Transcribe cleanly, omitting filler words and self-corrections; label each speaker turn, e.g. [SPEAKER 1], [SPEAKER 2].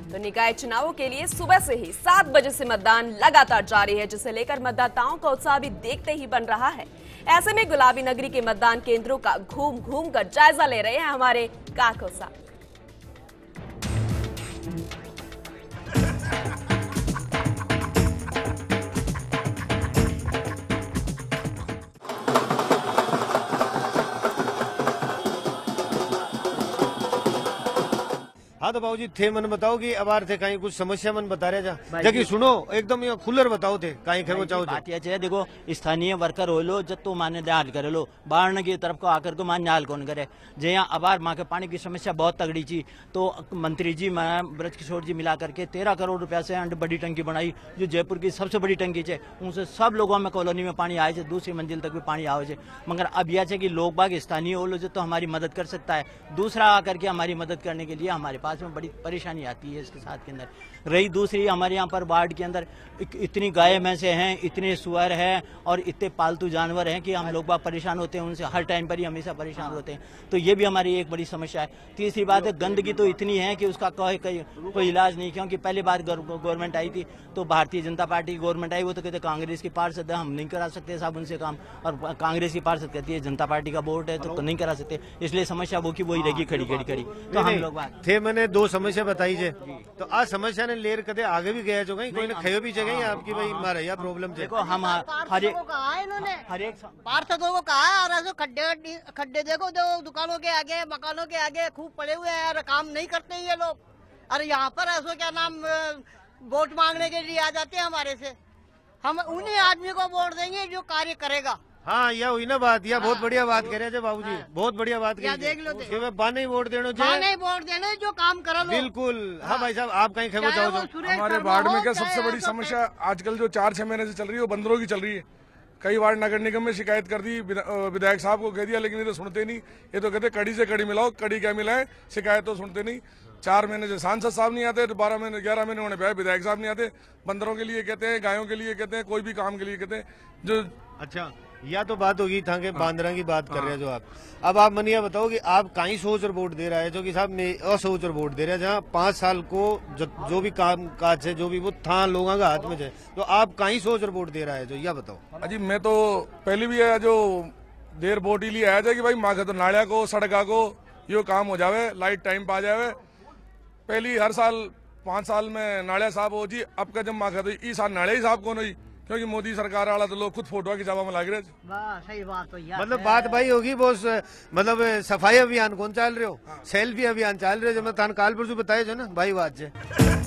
[SPEAKER 1] तो निकाय चुनावों के लिए सुबह से ही 7 बजे से मतदान लगातार जारी है, जिसे लेकर मतदाताओं का उत्साह भी देखते ही बन रहा है। ऐसे में गुलाबी नगरी के मतदान केंद्रों का घूम घूम कर जायजा ले रहे हैं हमारे काको साहब।
[SPEAKER 2] हाँ तो बाबूजी थे मन बताओ कि अबार थे कहीं कुछ समस्या मन बता रहे जा जबकि सुनो एकदम ये खुलर बताओ थे कहीं खेवो चाहो
[SPEAKER 3] बात ये देखो स्थानीय वर्कर हो लो जब तो माने ध्यान करे लो बाढ़ की तरफ को आकर को मान न्याल कौन करे जे यहाँ अबार माँ के पानी की समस्या बहुत तगड़ी थी तो मंत्री जी ब्रज किशोर जी मिला करके 13 करोड़ रुपया से अंड बड़ी टंकी बनाई जो जयपुर की सबसे बड़ी टंकी है। उनसे सब लोगों में कॉलोनी में पानी आए थे, दूसरी मंजिल तक भी पानी आवे। मगर अब यह है कि लोग बाग स्थानीय हो लो जो तो हमारी मदद कर सकता है, दूसरा आकर के हमारी मदद करने के लिए हमारे पास में बड़ी परेशानी आती है। इसके साथ के अंदर रही दूसरी हमारे यहाँ पर वार्ड के अंदर इतनी गाय भैंसे हैं, इतने सुअर हैं और इतने पालतू जानवर हैं कि हम लोग बाग परेशान होते हैं उनसे, हर टाइम पर ही हमेशा परेशान होते हैं। तो ये भी हमारी एक बड़ी समस्या है। तीसरी बात है गंदगी तो इतनी है कि उसका कोई इलाज नहीं, क्योंकि पहली बार गवर्नमेंट आई थी तो भारतीय जनता पार्टी की गवर्नमेंट आई, वो तो कहते कांग्रेस की पार्षद है हम नहीं करा सकते साहब उनसे काम, और कांग्रेस की पार्षद कहती है जनता पार्टी का वोट है तो नहीं करा सकते, इसलिए समस्या वो की वही रहेगी खड़ी खड़ी। तो हम लोग
[SPEAKER 2] थे मैंने 2 समस्या बताई जे तो आज समस्या ने लेर कदे आगे भी गया जो कहीं कोई ने खयो भी जगह आपकी भाई मारे या प्रॉब्लम थे।
[SPEAKER 3] देखो हम हर एक
[SPEAKER 4] पार्षदों को कहा है और ऐसे खड्डे देखो जो दुकानों के आगे मकानों के आगे खूब पड़े हुए हैं और काम नहीं करते ये लोग। अरे यहाँ पर ऐसा क्या नाम वोट मांगने के लिए आ जाते हैं हमारे से, हम उन्हीं आदमी को वोट देंगे जो कार्य करेगा।
[SPEAKER 2] हाँ यह हुई ना बात, यह बहुत बढ़िया बात कह रहे थे बाबूजी, बहुत बढ़िया बात कही।
[SPEAKER 4] देख लो
[SPEAKER 2] बाने वोट देना
[SPEAKER 4] वोट देने जो काम करो
[SPEAKER 2] बिल्कुल। हाँ भाई साहब आप कहीं खेमो चाहो।
[SPEAKER 5] हमारे वार्ड में क्या सबसे बड़ी समस्या आजकल जो 4-6 महीने से चल रही है वो बंदरों की चल रही है। कई वार्ड नगर निगम में शिकायत कर दी, विधायक साहब को कह दिया, लेकिन ये तो सुनते नहीं। ये तो कहते कड़ी से कड़ी मिलाओ, कड़ी क्या मिलाए, शिकायत तो सुनते नहीं। 4 महीने से सांसद साहब नहीं आते, 12 महीने 11 महीने होने पे विधायक साहब नहीं आते। बंदरों के लिए कहते हैं, गायों के लिए कहते हैं, कोई भी काम के लिए कहते हैं जो।
[SPEAKER 2] अच्छा या तो बात होगी था कि बांदरा की बात कर रहे हैं जो आप। अब आप मनिया बताओ कि आप कहीं सोच और वोट दे रहा है जो कि साहब असोच और वोट दे रहे हैं, जहाँ 5 साल को जो भी काम काज है जो भी वो था लोगों का हाथ में है, तो आप कहीं सोच और वोट दे रहा है जो यह बताओ।
[SPEAKER 5] अजी मैं तो पहले भी है जो देर वोट ही लिए आया था कि भाई माँ तो नालिया को सड़का को यो काम हो जावे, लाइट टाइम पा जावे। पहली हर साल 5 साल में नालिया साहब हो जी, अब का जब माँ तो इस साल नालिया ही साहब कौन हुई, क्योंकि मोदी सरकार वाला तो लोग खुद फोटो की जगह में लग रहे।
[SPEAKER 4] सही बात तो
[SPEAKER 2] मतलब बात भाई होगी वो मतलब सफाई अभियान कौन चल रहे हो, सेल्फी अभियान चल रहे जो मैं थान काल पर जो बताए जो ना भाई बात है।